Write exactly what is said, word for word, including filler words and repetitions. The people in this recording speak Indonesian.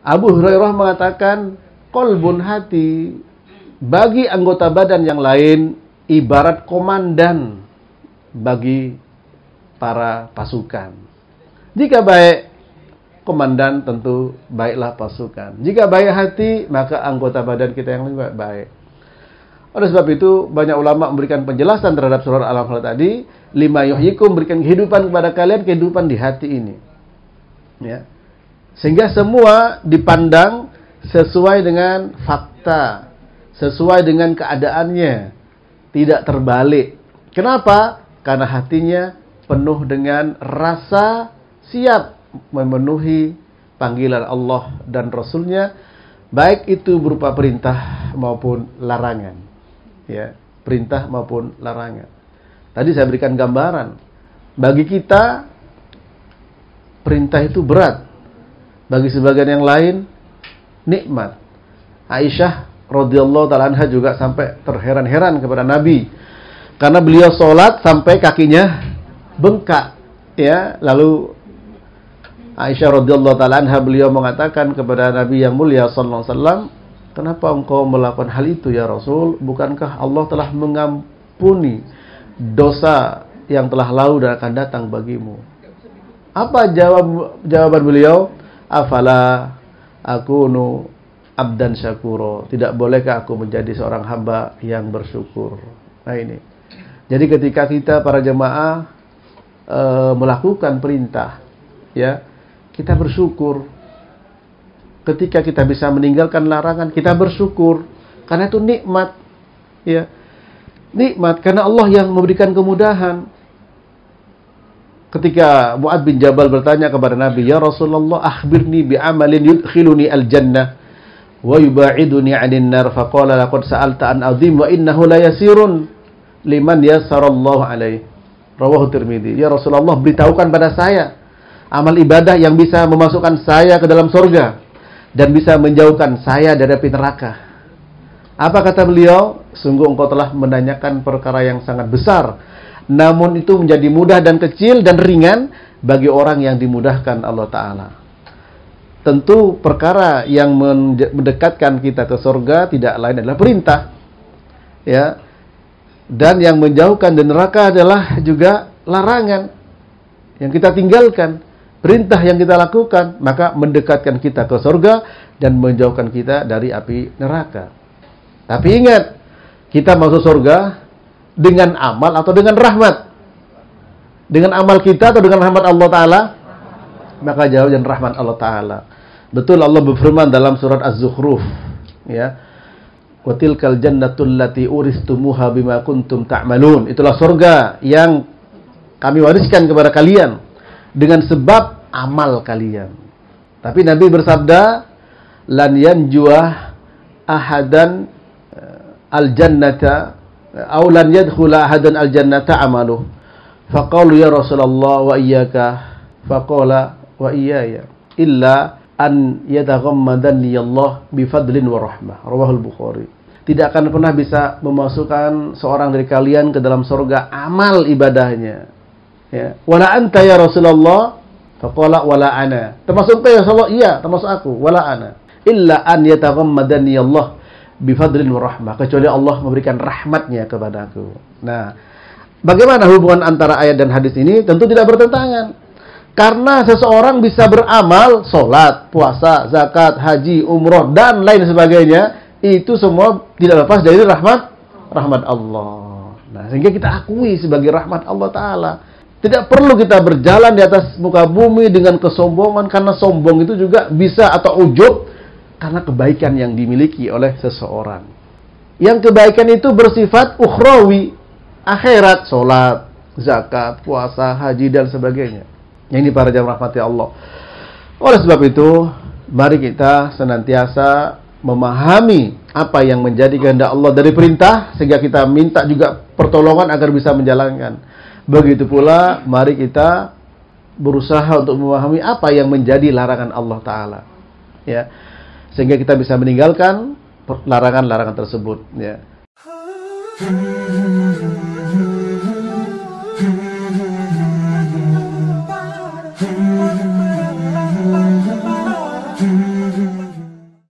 Abu Hurairah mengatakan, qalbun, hati, bagi anggota badan yang lain ibarat komandan bagi para pasukan. Jika baik komandan, tentu baiklah pasukan. Jika baik hati, maka anggota badan kita yang lebih baik. Oleh sebab itu, banyak ulama memberikan penjelasan terhadap surah Al-Anfal tadi, lima yuhyikum, memberikan kehidupan kepada kalian, kehidupan di hati ini. Ya. Sehingga semua dipandang sesuai dengan fakta, sesuai dengan keadaannya, tidak terbalik. Kenapa? Karena hatinya penuh dengan rasa siap memenuhi panggilan Allah dan Rasul-Nya, baik itu berupa perintah maupun larangan. Ya, perintah maupun larangan. Tadi saya berikan gambaran. Bagi kita, perintah itu berat. Bagi sebagian yang lain, nikmat. Aisyah radhiyallahu ta'ala anha juga sampai terheran-heran kepada Nabi. Karena beliau sholat sampai kakinya bengkak. Ya, lalu Aisyah radhiyallahu ta'ala anha, beliau mengatakan kepada Nabi yang mulia sallallahu alaihi wasallam, kenapa engkau melakukan hal itu ya Rasul? Bukankah Allah telah mengampuni dosa yang telah lalu dan akan datang bagimu? Apa jawab jawaban beliau? Afala akunu abdan syakuro. Tidak bolehkah aku menjadi seorang hamba yang bersyukur? Nah ini. Jadi ketika kita para jemaah e, melakukan perintah, ya, kita bersyukur. Ketika kita bisa meninggalkan larangan, kita bersyukur. Karena itu nikmat. Ya. Nikmat karena Allah yang memberikan kemudahan. Ketika Mu'adz bin Jabal bertanya kepada Nabi, "Ya Rasulullah, akhbirni bi'amalin yudkhiluni al-jannah wa yuba'iduni 'anil nar." Faqala, "Laqad sa'alta an 'azim wa innahu la yasirun liman yassarallahu 'alaihi." Rawahu Tirmidzi. Ya Rasulullah, beritahukan pada saya amal ibadah yang bisa memasukkan saya ke dalam surga dan bisa menjauhkan saya dari api neraka. Apa kata beliau? Sungguh engkau telah menanyakan perkara yang sangat besar, namun itu menjadi mudah dan kecil dan ringan bagi orang yang dimudahkan Allah Ta'ala. Tentu perkara yang mendekatkan kita ke surga tidak lain adalah perintah, ya. Dan yang menjauhkan dari neraka adalah juga larangan yang kita tinggalkan. Perintah yang kita lakukan, maka mendekatkan kita ke surga dan menjauhkan kita dari api neraka. Tapi ingat, kita masuk surga dengan amal atau dengan rahmat? Dengan amal kita atau dengan rahmat Allah Ta'ala? Maka jawab dengan rahmat Allah Ta'ala. Betul, Allah berfirman dalam surat Az-Zukhruf, ya, wa tilkal jannatul lati uristumuha bima kuntum ta'malun. Itulah surga yang kami wariskan kepada kalian dengan sebab amal kalian. Tapi Nabi bersabda, lan yanjuah ahadan al-jannata aw lan yadkhula ahadan al-jannata amaluh. Faqalu ya Rasulullah wa iyyaka. Faqala wa iyaya illa an yataghammadani Allah bifadlin wa rahmah. Rawahul Bukhari. Tidak akan pernah bisa memasukkan seorang dari kalian ke dalam surga amal ibadahnya. Ya. Wala anta ya Rasulullah. Faqala wala ana. Termasuk engkau ya Rasulullah? Iya, termasuk aku. Wala ana. Illa an yataghammadani Allah bifadlin wa rahmah. Kecuali Allah memberikan rahmatnya kepadaku. Nah, bagaimana hubungan antara ayat dan hadis ini? Tentu tidak bertentangan. Karena seseorang bisa beramal, sholat, puasa, zakat, haji, umroh, dan lain sebagainya, itu semua tidak lepas dari rahmat rahmat Allah. Nah, sehingga kita akui sebagai rahmat Allah Ta'ala. Tidak perlu kita berjalan di atas muka bumi dengan kesombongan, karena sombong itu juga bisa, atau ujub, karena kebaikan yang dimiliki oleh seseorang. Yang kebaikan itu bersifat ukhrawi, akhirat, sholat, zakat, puasa, haji, dan sebagainya. Yang ini para jamaah rahmati Allah. Oleh sebab itu, mari kita senantiasa memahami apa yang menjadi kehendak Allah dari perintah, sehingga kita minta juga pertolongan agar bisa menjalankan. Begitu pula, mari kita berusaha untuk memahami apa yang menjadi larangan Allah Ta'ala, ya, sehingga kita bisa meninggalkan larangan-larangan tersebut, ya. Hmm. Mhm.